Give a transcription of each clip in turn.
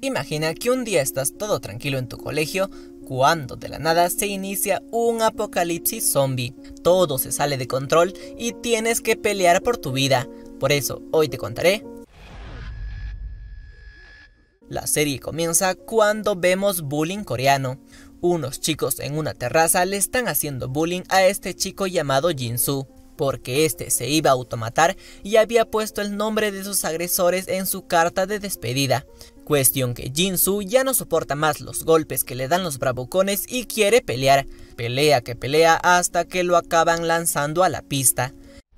Imagina que un día estás todo tranquilo en tu colegio cuando de la nada se inicia un apocalipsis zombie. Todo se sale de control y tienes que pelear por tu vida. Por eso hoy te contaré. La serie comienza cuando vemos bullying coreano. Unos chicos en una terraza le están haciendo bullying a este chico llamado Jin-soo, porque este se iba a automatar y había puesto el nombre de sus agresores en su carta de despedida. Cuestión que Jin-soo ya no soporta más los golpes que le dan los bravucones y quiere pelear. Pelea que pelea hasta que lo acaban lanzando a la pista.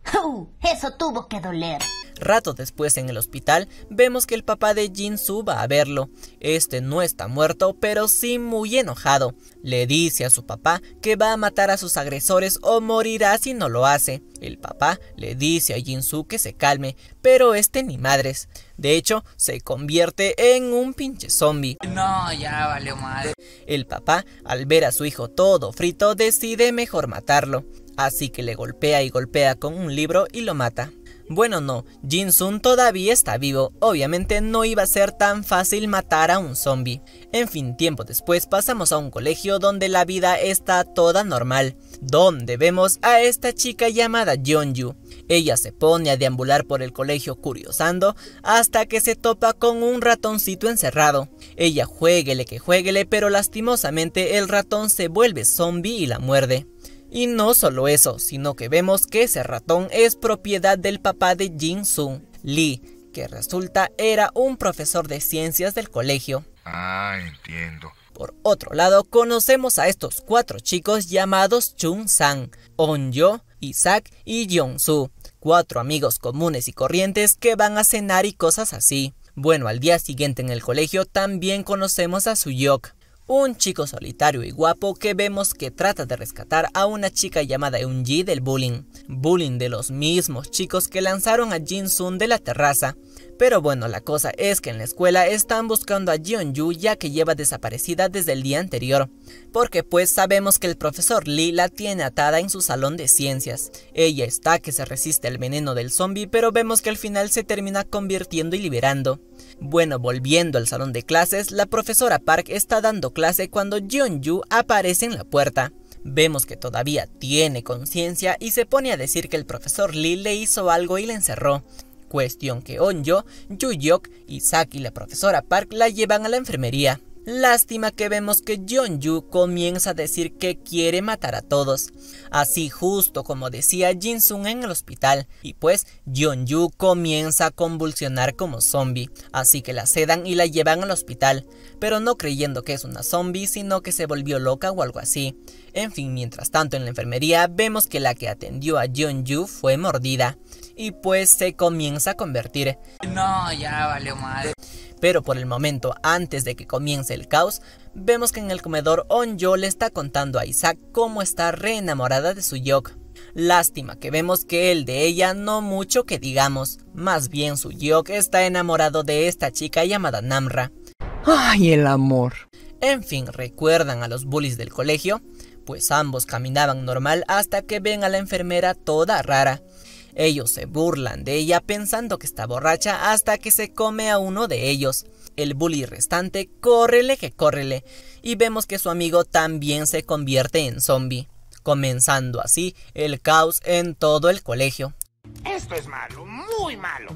Eso tuvo que doler. Rato después en el hospital vemos que el papá de Jin-soo va a verlo. Este no está muerto, pero sí muy enojado. Le dice a su papá que va a matar a sus agresores o morirá si no lo hace. El papá le dice a Jin-soo que se calme, pero este ni madres. De hecho, se convierte en un pinche zombie. No, ya valió madre. El papá, al ver a su hijo todo frito, decide mejor matarlo. Así que le golpea y golpea con un libro y lo mata. Bueno, no, Jin-soo todavía está vivo, obviamente no iba a ser tan fácil matar a un zombie. En fin, tiempo después pasamos a un colegio donde la vida está toda normal, donde vemos a esta chica llamada Yeonju. Ella se pone a deambular por el colegio curiosando hasta que se topa con un ratoncito encerrado. Ella juéguele que juéguele, pero lastimosamente el ratón se vuelve zombie y la muerde. Y no solo eso, sino que vemos que ese ratón es propiedad del papá de Jin-soo, Lee, que resulta era un profesor de ciencias del colegio. Ah, entiendo. Por otro lado, conocemos a estos 4 chicos llamados Chung-sang, On-yo, Isaac y Yeon-soo, 4 amigos comunes y corrientes que van a cenar y cosas así. Bueno, al día siguiente en el colegio también conocemos a Suyok, un chico solitario y guapo que vemos que trata de rescatar a una chica llamada Eunji del bullying. Bullying de los mismos chicos que lanzaron a Jin-soo de la terraza. Pero bueno, la cosa es que en la escuela están buscando a Yeonju ya que lleva desaparecida desde el día anterior. Porque pues sabemos que el profesor Lee la tiene atada en su salón de ciencias. Ella está que se resiste al veneno del zombie, pero vemos que al final se termina convirtiendo y liberando. Bueno, volviendo al salón de clases, la profesora Park está dando clase cuando Yeonju aparece en la puerta. Vemos que todavía tiene conciencia y se pone a decir que el profesor Lee le hizo algo y la encerró. Cuestión que On-yo, Yu-yok, Isaac y la profesora Park la llevan a la enfermería. Lástima que vemos que Yeonju comienza a decir que quiere matar a todos, así justo como decía Jin-soo en el hospital, y pues Yeonju comienza a convulsionar como zombie, así que la sedan y la llevan al hospital, pero no creyendo que es una zombie, sino que se volvió loca o algo así. En fin, mientras tanto en la enfermería vemos que la que atendió a Yeonju fue mordida, y pues se comienza a convertir. No, ya valió madre. Pero por el momento, antes de que comience el caos, vemos que en el comedor On-yo le está contando a Isaac cómo está re enamorada de Suyok. Lástima que vemos que él de ella no mucho que digamos, más bien Suyok está enamorado de esta chica llamada Namra. Ay, el amor. En fin, ¿recuerdan a los bullies del colegio? Pues ambos caminaban normal hasta que ven a la enfermera toda rara. Ellos se burlan de ella pensando que está borracha hasta que se come a uno de ellos. El bully restante córrele que córrele y vemos que su amigo también se convierte en zombie, comenzando así el caos en todo el colegio. Esto es malo, muy malo.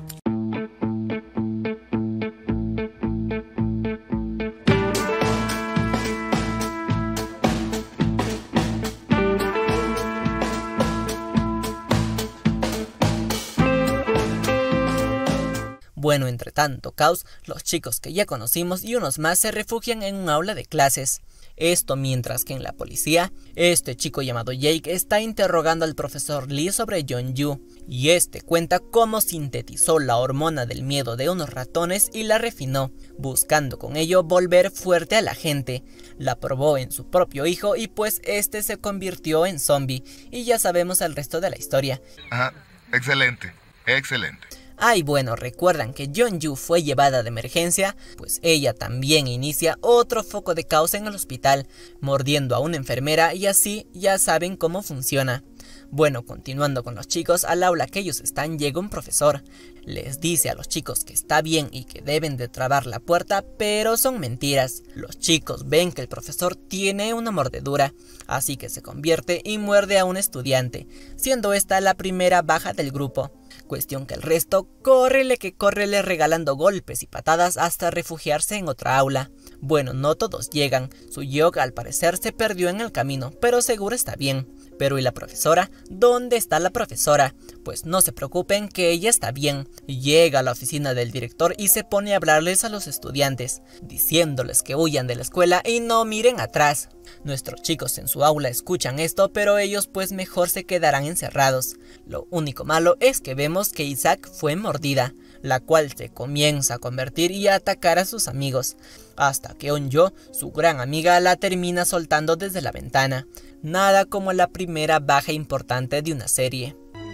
Bueno, entre tanto caos, los chicos que ya conocimos y unos más se refugian en un aula de clases. Esto mientras que en la policía, este chico llamado Jake está interrogando al profesor Lee sobre Yeonju, y este cuenta cómo sintetizó la hormona del miedo de unos ratones y la refinó, buscando con ello volver fuerte a la gente. La probó en su propio hijo y pues este se convirtió en zombie, y ya sabemos el resto de la historia. Ajá, excelente, excelente. Ay, bueno, recuerdan que Yeonju fue llevada de emergencia, pues ella también inicia otro foco de caos en el hospital, mordiendo a una enfermera y así ya saben cómo funciona. Bueno, continuando con los chicos, al aula que ellos están llega un profesor. Les dice a los chicos que está bien y que deben de trabar la puerta, pero son mentiras. Los chicos ven que el profesor tiene una mordedura, así que se convierte y muerde a un estudiante, siendo esta la primera baja del grupo. Cuestión que el resto córrele que córrele regalando golpes y patadas hasta refugiarse en otra aula. Bueno, no todos llegan, Su-yeok al parecer se perdió en el camino, pero seguro está bien. Pero ¿y la profesora? ¿Dónde está la profesora? Pues no se preocupen que ella está bien. Llega a la oficina del director y se pone a hablarles a los estudiantes, diciéndoles que huyan de la escuela y no miren atrás. Nuestros chicos en su aula escuchan esto, pero ellos pues mejor se quedarán encerrados. Lo único malo es que vemos que Isaac fue mordida, la cual se comienza a convertir y a atacar a sus amigos, hasta que Eun-jo, su gran amiga, la termina soltando desde la ventana. Nada como la primera baja importante de una serie.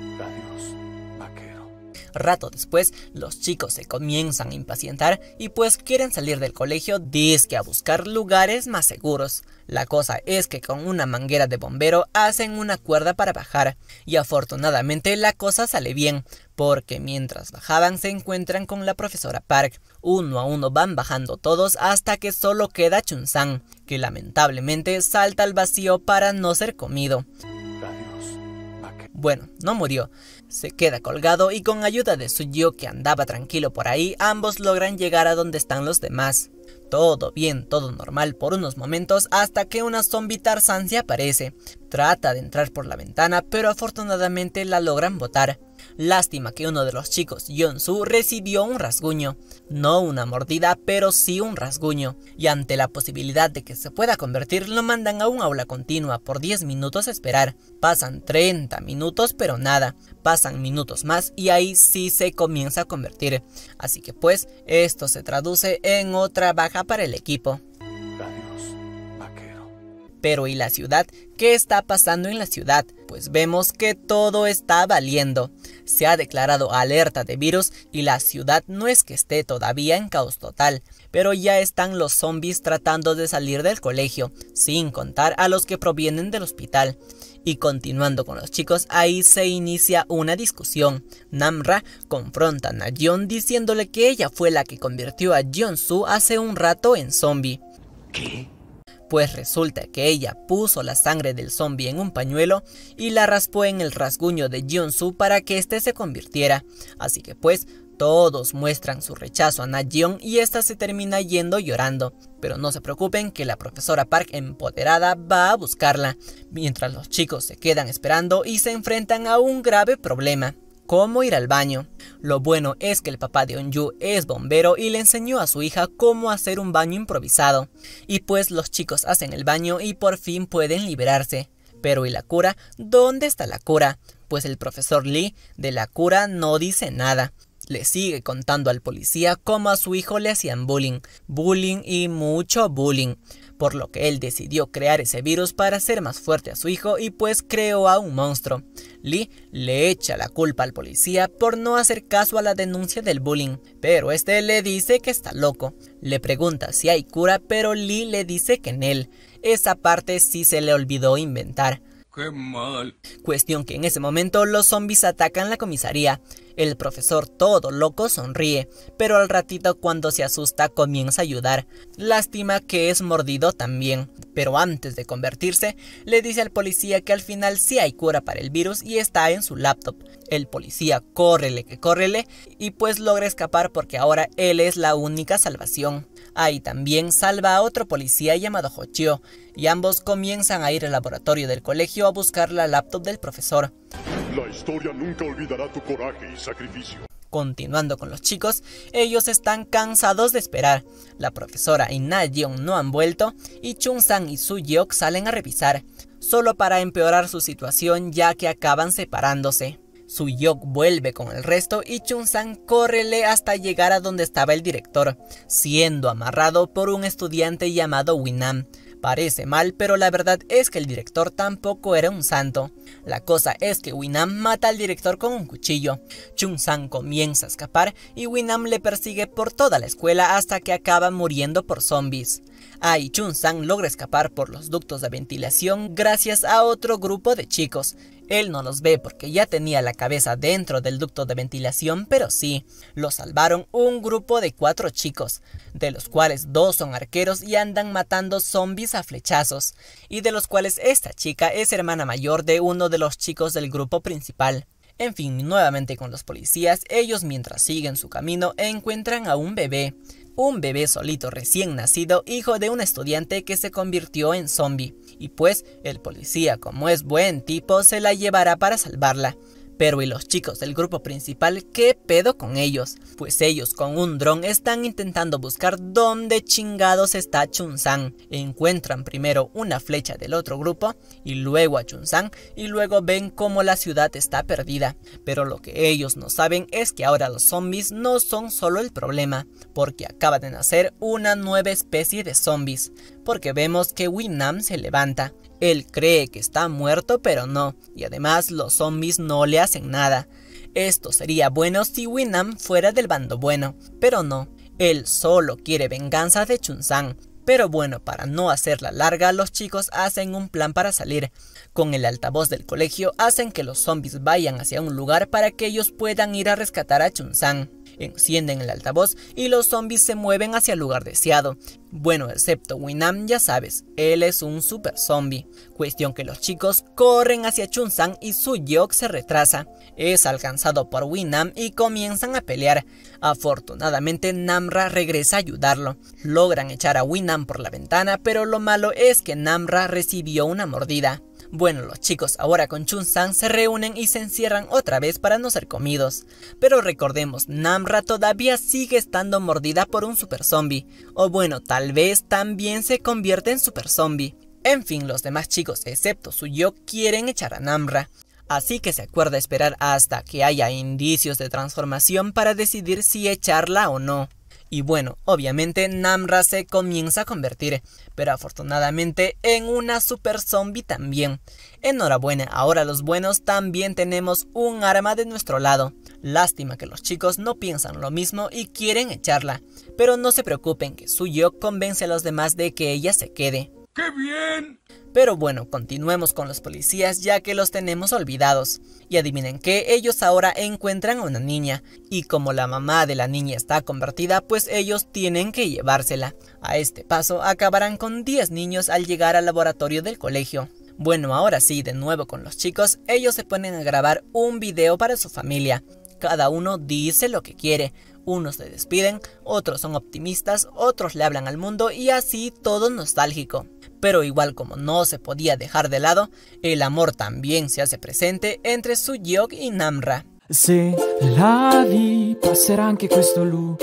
Rato después, los chicos se comienzan a impacientar y pues quieren salir del colegio dizque a buscar lugares más seguros. La cosa es que con una manguera de bombero hacen una cuerda para bajar, y afortunadamente la cosa sale bien, porque mientras bajaban se encuentran con la profesora Park. Uno a uno van bajando todos hasta que solo queda Chun-sang, que lamentablemente salta al vacío para no ser comido. Bueno, no murió, se queda colgado y con ayuda de Su-yeok, que andaba tranquilo por ahí, ambos logran llegar a donde están los demás. Todo bien, todo normal por unos momentos hasta que una zombie Tarzán se aparece. Trata de entrar por la ventana, pero afortunadamente la logran botar. Lástima que uno de los chicos, Yeon-su, recibió un rasguño. No una mordida, pero sí un rasguño. Y ante la posibilidad de que se pueda convertir, lo mandan a un aula continua por 10 minutos a esperar. Pasan 30 minutos, pero nada. Pasan minutos más y ahí sí se comienza a convertir. Así que pues, esto se traduce en otra baja para el equipo. Pero ¿y la ciudad? ¿Qué está pasando en la ciudad? Pues vemos que todo está valiendo. Se ha declarado alerta de virus y la ciudad no es que esté todavía en caos total, pero ya están los zombies tratando de salir del colegio, sin contar a los que provienen del hospital. Y continuando con los chicos, ahí se inicia una discusión. Namra confronta a Na-yeon diciéndole que ella fue la que convirtió a Yeon-su hace un rato en zombie. ¿Qué? Pues resulta que ella puso la sangre del zombie en un pañuelo y la raspó en el rasguño de Yeon-su para que éste se convirtiera. Así que pues todos muestran su rechazo a Na-yeon y esta se termina yendo llorando. Pero no se preocupen que la profesora Park empoderada va a buscarla, mientras los chicos se quedan esperando y se enfrentan a un grave problema. ¿Cómo ir al baño? Lo bueno es que el papá de Eun-ju es bombero y le enseñó a su hija cómo hacer un baño improvisado. Y pues los chicos hacen el baño y por fin pueden liberarse. Pero ¿y la cura? ¿Dónde está la cura? Pues el profesor Lee de la cura no dice nada. Le sigue contando al policía cómo a su hijo le hacían bullying. Bullying y mucho bullying. Por lo que él decidió crear ese virus para hacer más fuerte a su hijo y pues creó a un monstruo. Lee le echa la culpa al policía por no hacer caso a la denuncia del bullying, pero este le dice que está loco. Le pregunta si hay cura, pero Lee le dice que en él. Esa parte sí se le olvidó inventar. ¡Qué mal! Cuestión que en ese momento los zombies atacan la comisaría. El profesor todo loco sonríe, pero al ratito cuando se asusta comienza a ayudar. Lástima que es mordido también, pero antes de convertirse le dice al policía que al final sí hay cura para el virus y está en su laptop. El policía córrele que córrele y pues logra escapar porque ahora él es la única salvación. Ahí también salva a otro policía llamado Ho-chio y ambos comienzan a ir al laboratorio del colegio a buscar la laptop del profesor. La historia nunca olvidará tu coraje y sacrificio. Continuando con los chicos, ellos están cansados de esperar. La profesora y Na-yeon no han vuelto y Chun-sang y Su-yeok salen a revisar, solo para empeorar su situación ya que acaban separándose. Su-yeok vuelve con el resto y Chun-sang córrele hasta llegar a donde estaba el director, siendo amarrado por un estudiante llamado Winam. Parece mal, pero la verdad es que el director tampoco era un santo. La cosa es que Winam mata al director con un cuchillo. Chun-sang comienza a escapar y Winam le persigue por toda la escuela hasta que acaba muriendo por zombies. Ahí Chun-sang logra escapar por los ductos de ventilación gracias a otro grupo de chicos. Él no los ve porque ya tenía la cabeza dentro del ducto de ventilación, pero sí, lo salvaron un grupo de 4 chicos, de los cuales 2 son arqueros y andan matando zombies a flechazos, y de los cuales esta chica es hermana mayor de uno de los chicos del grupo principal. En fin, nuevamente con los policías, ellos mientras siguen su camino encuentran a un bebé solito recién nacido, hijo de un estudiante que se convirtió en zombie, y pues el policía, como es buen tipo, se la llevará para salvarla. Pero ¿y los chicos del grupo principal? ¿Qué pedo con ellos? Pues ellos con un dron están intentando buscar dónde chingados está Chun-sang. Encuentran primero una flecha del otro grupo y luego a Chun-sang y luego ven cómo la ciudad está perdida. Pero lo que ellos no saben es que ahora los zombies no son solo el problema, porque acaba de nacer una nueva especie de zombies. Porque vemos que Wee-nam se levanta. Él cree que está muerto, pero no, y además los zombies no le hacen nada. Esto sería bueno si Wee-nam fuera del bando bueno, pero no, él solo quiere venganza de Chun-sang. Pero bueno, para no hacerla larga, los chicos hacen un plan para salir. Con el altavoz del colegio hacen que los zombies vayan hacia un lugar para que ellos puedan ir a rescatar a Chun-sang. Encienden el altavoz y los zombies se mueven hacia el lugar deseado. Bueno, excepto Wee-nam, ya sabes, él es un super zombie. Cuestión que los chicos corren hacia Chun-sang y Su-yeok se retrasa. Es alcanzado por Wee-nam y comienzan a pelear. Afortunadamente Namra regresa a ayudarlo. Logran echar a Wee-nam por la ventana, pero lo malo es que Namra recibió una mordida. Bueno, los chicos ahora con Chun-sang se reúnen y se encierran otra vez para no ser comidos. Pero recordemos, Namra todavía sigue estando mordida por un super zombie. O bueno, tal vez también se convierte en super zombie. En fin, los demás chicos, excepto Su-yeok, quieren echar a Namra. Así que se acuerda esperar hasta que haya indicios de transformación para decidir si echarla o no. Y bueno, obviamente Namra se comienza a convertir, pero afortunadamente en una super zombie también. Enhorabuena, ahora los buenos también tenemos un arma de nuestro lado. Lástima que los chicos no piensan lo mismo y quieren echarla, pero no se preocupen que Su-yeok convence a los demás de que ella se quede. ¡Qué bien! Pero bueno, continuemos con los policías ya que los tenemos olvidados. Y adivinen qué, ellos ahora encuentran a una niña. Y como la mamá de la niña está convertida, pues ellos tienen que llevársela. A este paso acabarán con 10 niños al llegar al laboratorio del colegio. Bueno, ahora sí, de nuevo con los chicos, ellos se ponen a grabar un video para su familia. Cada uno dice lo que quiere. Unos se despiden, otros son optimistas, otros le hablan al mundo y así todo nostálgico. Pero igual como no se podía dejar de lado, el amor también se hace presente entre Su-yeok y Namra. Se la vi passerà anche questo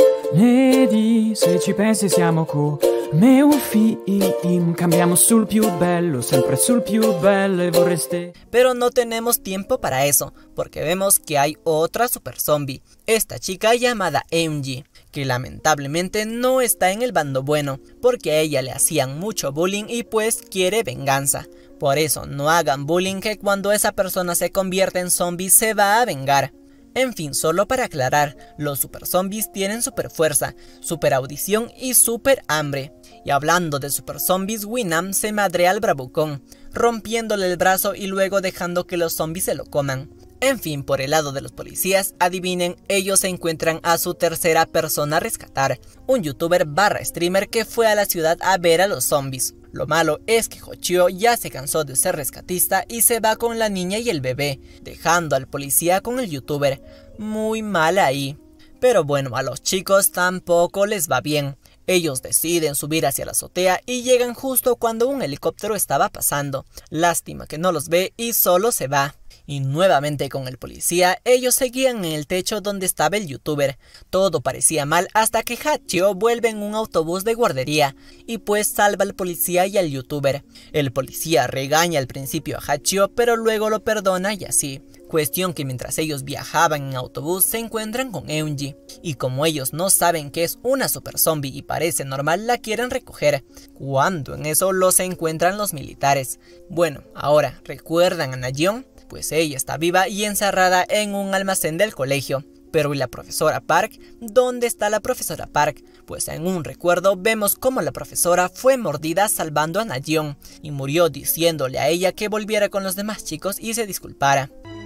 lunedì, se ci pensi siamo come un film, cambiamo sul più bello, sempre sul più bello e vorreste... Pero no tenemos tiempo para eso, porque vemos que hay otra super zombie, esta chica llamada Eunji, que lamentablemente no está en el bando bueno, porque a ella le hacían mucho bullying y pues quiere venganza. Por eso no hagan bullying, que cuando esa persona se convierte en zombie se va a vengar. En fin, solo para aclarar, los super zombies tienen super fuerza, super audición y super hambre. Y hablando de super zombies, Wee-nam se madrea al bravucón, rompiéndole el brazo y luego dejando que los zombies se lo coman. En fin, por el lado de los policías, adivinen, ellos se encuentran a su tercera persona a rescatar, un youtuber / streamer que fue a la ciudad a ver a los zombies. Lo malo es que Ho-chio ya se cansó de ser rescatista y se va con la niña y el bebé, dejando al policía con el youtuber. Muy mal ahí. Pero bueno, a los chicos tampoco les va bien. Ellos deciden subir hacia la azotea y llegan justo cuando un helicóptero estaba pasando. Lástima que no los ve y solo se va. Y nuevamente con el policía, ellos seguían en el techo donde estaba el youtuber. Todo parecía mal hasta que Ha-chio vuelve en un autobús de guardería y pues salva al policía y al youtuber. El policía regaña al principio a Ha-chio, pero luego lo perdona y así. Cuestión que mientras ellos viajaban en autobús se encuentran con Eunji, y como ellos no saben que es una super zombie y parece normal, la quieren recoger, cuando en eso los encuentran los militares. Bueno, ahora, ¿recuerdan a Na-yeon? Pues ella está viva y encerrada en un almacén del colegio. Pero ¿y la profesora Park? ¿Dónde está la profesora Park? pues en un recuerdo vemos cómo la profesora fue mordida salvando a Nayeon y murió diciéndole a ella que volviera con los demás chicos y se disculpara.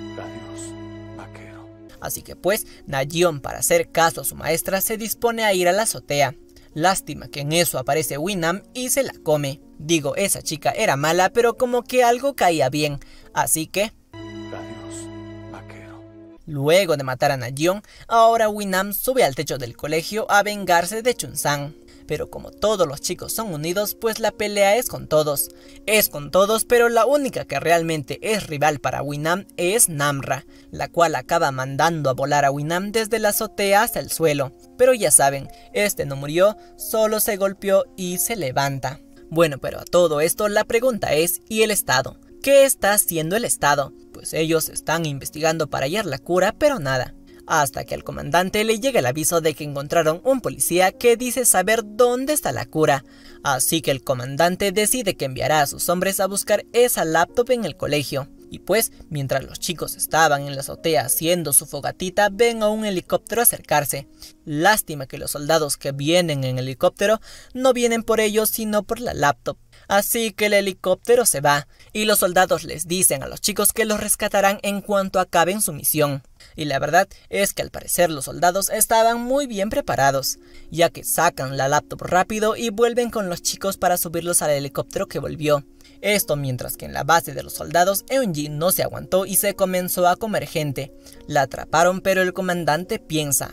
Adiós, vaquero. Así que pues, Nayeon, para hacer caso a su maestra, se dispone a ir a la azotea. Lástima que en eso aparece Winam y se la come. Digo, esa chica era mala, pero como que algo caía bien, así que... Adiós, vaquero. Luego de matar a Nayeon, ahora Winam sube al techo del colegio a vengarse de Chun-sang. Pero como todos los chicos son unidos, pues la pelea es con todos. Es con todos, pero la única que realmente es rival para Winam es Namra, la cual acaba mandando a volar a Winam desde la azotea hasta el suelo. Pero ya saben, este no murió, solo se golpeó y se levanta. Bueno, pero a todo esto la pregunta es, ¿y el Estado? ¿Qué está haciendo el Estado? Pues ellos están investigando para hallar la cura, pero nada. Hasta que al comandante le llega el aviso de que encontraron un policía que dice saber dónde está la cura. Así que el comandante decide que enviará a sus hombres a buscar esa laptop en el colegio. Y pues, mientras los chicos estaban en la azotea haciendo su fogatita, ven a un helicóptero acercarse. Lástima que los soldados que vienen en el helicóptero no vienen por ellos sino por la laptop. Así que el helicóptero se va, y los soldados les dicen a los chicos que los rescatarán en cuanto acaben su misión. Y la verdad es que al parecer los soldados estaban muy bien preparados, ya que sacan la laptop rápido y vuelven con los chicos para subirlos al helicóptero que volvió. Esto mientras que en la base de los soldados Eun-ji no se aguantó y se comenzó a comer gente. La atraparon, pero el comandante piensa...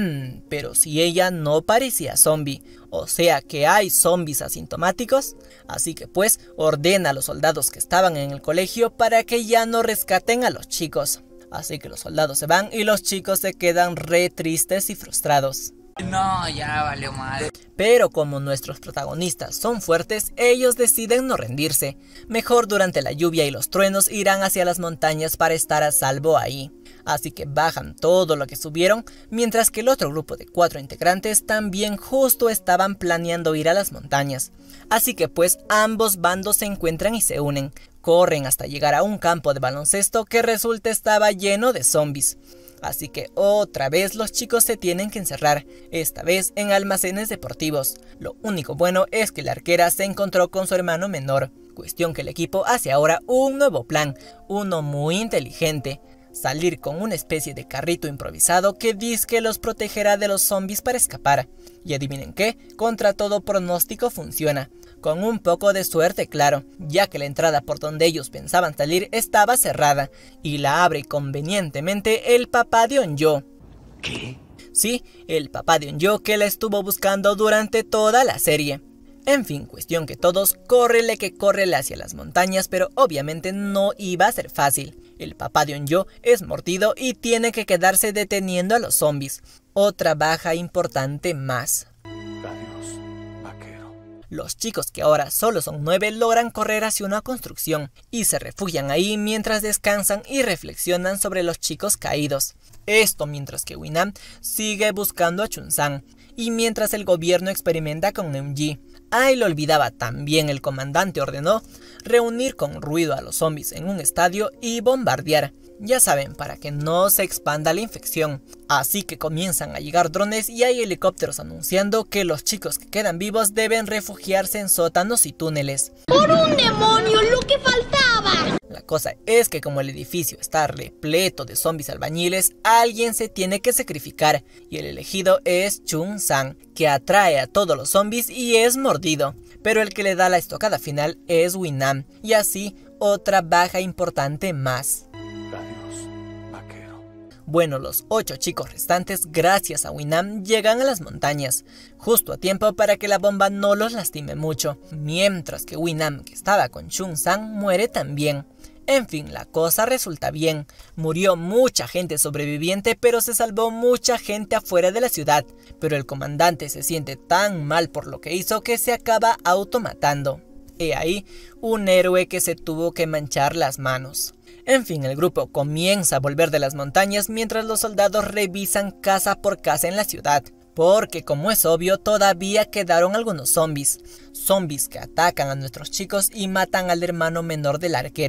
pero si ella no parecía zombie, o sea que hay zombies asintomáticos, así que pues ordena a los soldados que estaban en el colegio para que ya no rescaten a los chicos. Así que los soldados se van y los chicos se quedan re tristes y frustrados. No, ya valió madre. Pero como nuestros protagonistas son fuertes, ellos deciden no rendirse. Mejor durante la lluvia y los truenos irán hacia las montañas para estar a salvo ahí. Así que bajan todo lo que subieron, mientras que el otro grupo de 4 integrantes también justo estaban planeando ir a las montañas. Así que pues ambos bandos se encuentran y se unen. Corren hasta llegar a un campo de baloncesto que resulta estaba lleno de zombies. Así que otra vez los chicos se tienen que encerrar, esta vez en almacenes deportivos. Lo único bueno es que la arquera se encontró con su hermano menor, cuestión que el equipo hace ahora un nuevo plan, uno muy inteligente. Salir con una especie de carrito improvisado que dizque los protegerá de los zombies para escapar. Y adivinen qué, contra todo pronóstico funciona. Con un poco de suerte, claro, ya que la entrada por donde ellos pensaban salir estaba cerrada, y la abre convenientemente el papá de Eun-jo. ¿Qué? Sí, el papá de Eun-jo que la estuvo buscando durante toda la serie. En fin, cuestión que todos córrele que córrele hacia las montañas, pero obviamente no iba a ser fácil. El papá de Eun-jo es mordido y tiene que quedarse deteniendo a los zombies. Otra baja importante más. Adiós, vaquero. Los chicos, que ahora solo son 9, logran correr hacia una construcción y se refugian ahí mientras descansan y reflexionan sobre los chicos caídos. Esto mientras que Winam sigue buscando a Chun-sang y mientras el gobierno experimenta con Eun-ji. Y lo olvidaba, también el comandante ordenó reunir con ruido a los zombies en un estadio y bombardear. Ya saben, para que no se expanda la infección. Así que comienzan a llegar drones y hay helicópteros anunciando que los chicos que quedan vivos deben refugiarse en sótanos y túneles. ¡Por un demonio, lo que faltaba! La cosa es que como el edificio está repleto de zombies albañiles, alguien se tiene que sacrificar y el elegido es Chun-sang, que atrae a todos los zombies y es mordido. Pero el que le da la estocada final es Winam, y así otra baja importante más. Adiós, vaquero. Bueno, los 8 chicos restantes, gracias a Winam, llegan a las montañas, justo a tiempo para que la bomba no los lastime mucho, mientras que Winam, que estaba con Chun-sang, muere también. En fin, la cosa resulta bien. Murió mucha gente sobreviviente, pero se salvó mucha gente afuera de la ciudad. Pero el comandante se siente tan mal por lo que hizo que se acaba automatando. He ahí un héroe que se tuvo que manchar las manos. En fin, el grupo comienza a volver de las montañas mientras los soldados revisan casa por casa en la ciudad. Porque como es obvio, todavía quedaron algunos zombies. Zombies que atacan a nuestros chicos y matan al hermano menor de la arquera.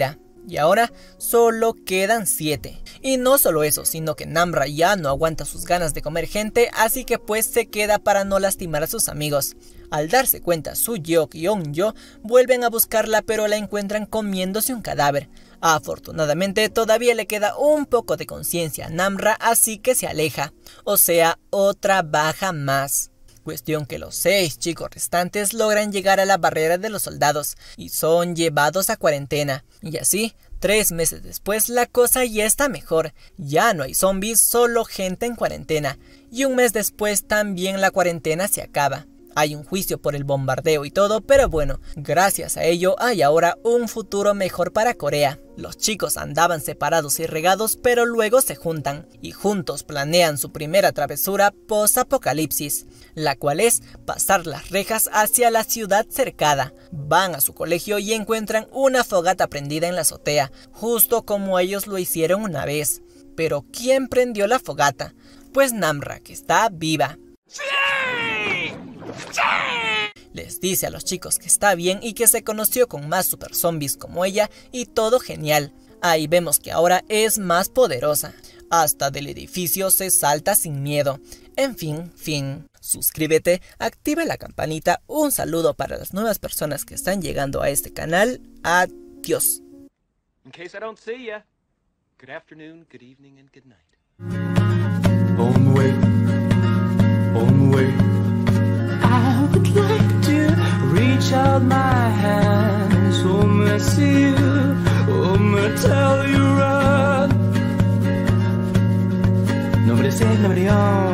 y ahora solo quedan 7. Y no solo eso, sino que Namra ya no aguanta sus ganas de comer gente, así que pues se queda para no lastimar a sus amigos. Al darse cuenta, Su-yeok y On-yo vuelven a buscarla, pero la encuentran comiéndose un cadáver. Afortunadamente todavía le queda un poco de conciencia a Namra, así que se aleja, o sea, otra baja más. Cuestión que los 6 chicos restantes logran llegar a la barrera de los soldados y son llevados a cuarentena. Y así, 3 meses después la cosa ya está mejor, ya no hay zombies, solo gente en cuarentena. Y un mes después también la cuarentena se acaba. Hay un juicio por el bombardeo y todo, pero bueno, gracias a ello hay ahora un futuro mejor para Corea. Los chicos andaban separados y regados, pero luego se juntan y juntos planean su primera travesura post-apocalipsis, la cual es pasar las rejas hacia la ciudad cercada. Van a su colegio y encuentran una fogata prendida en la azotea, justo como ellos lo hicieron una vez. Pero ¿quién prendió la fogata? Pues Namra, que está viva. Les dice a los chicos que está bien y que se conoció con más super zombies como ella y todo genial. Ahí vemos que ahora es más poderosa. Hasta del edificio se salta sin miedo. En fin. Suscríbete, activa la campanita. Un saludo para las nuevas personas que están llegando a este canal. Adiós. In case I don't see ya, good afternoon, good evening, and good night. On the way, on the way. I would like to reach out my hands, oh me see you, oh me tell you run. Nombre 6, nombre 11.